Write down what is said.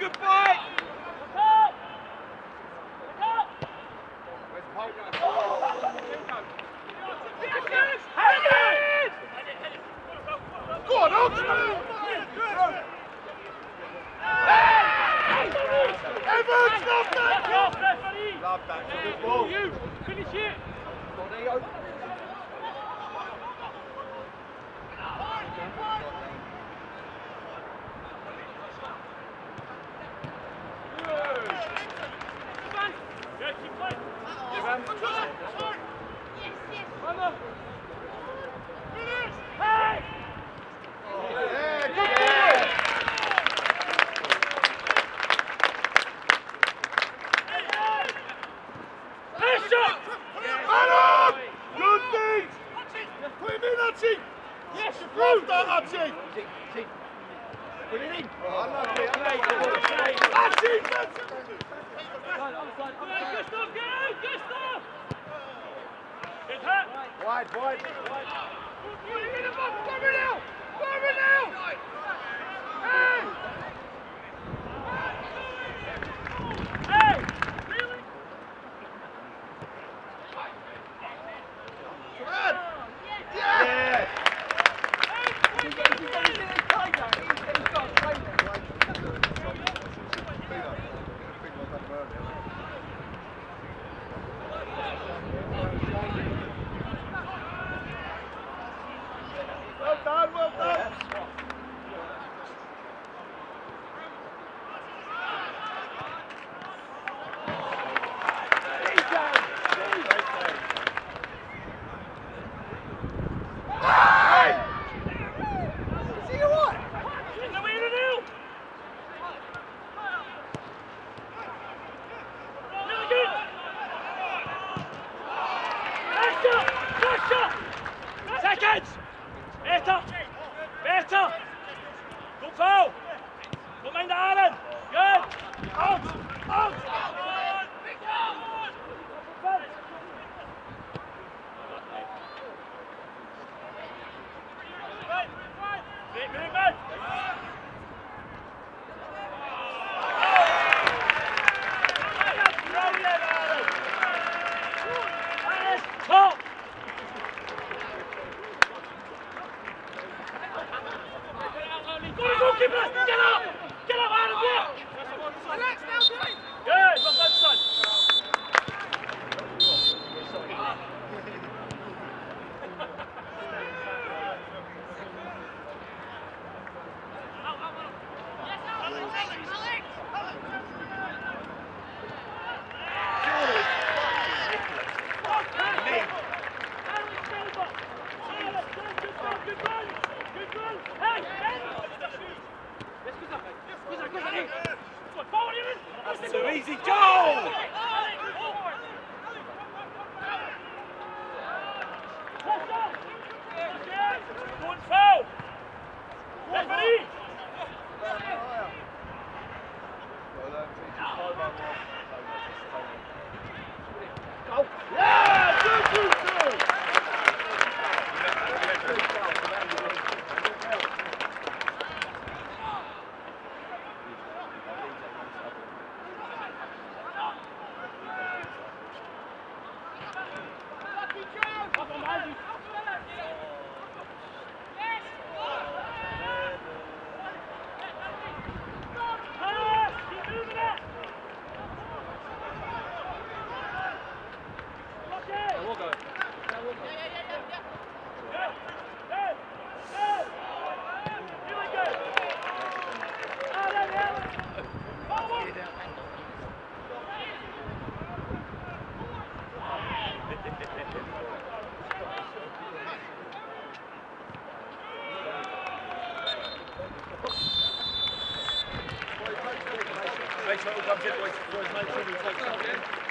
Good fight! Go on, Oxford! Evans, love that! Love that, it's a good ball. You, finish it! Wide, wide, wide. Hey! Really? Yes! Well done, well done. Seconds! Better! Better! Don't foul! Don't mind the Aaron! Good! Out! Out! Great movement! Top! Go, goalkeeper! Get up! Get up out of there! Alex, now doing! Good, well done, son! That's an easy goal! Don't foul! Referee! Go! Yeah! 2-2-2! Make sure it all comes in, boys. Make sure we take something in.